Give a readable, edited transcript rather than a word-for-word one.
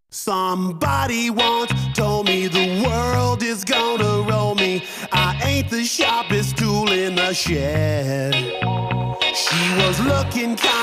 Somebody once told me the world is gonna roll me. I ain't the sharpest tool in the shed. She was looking kind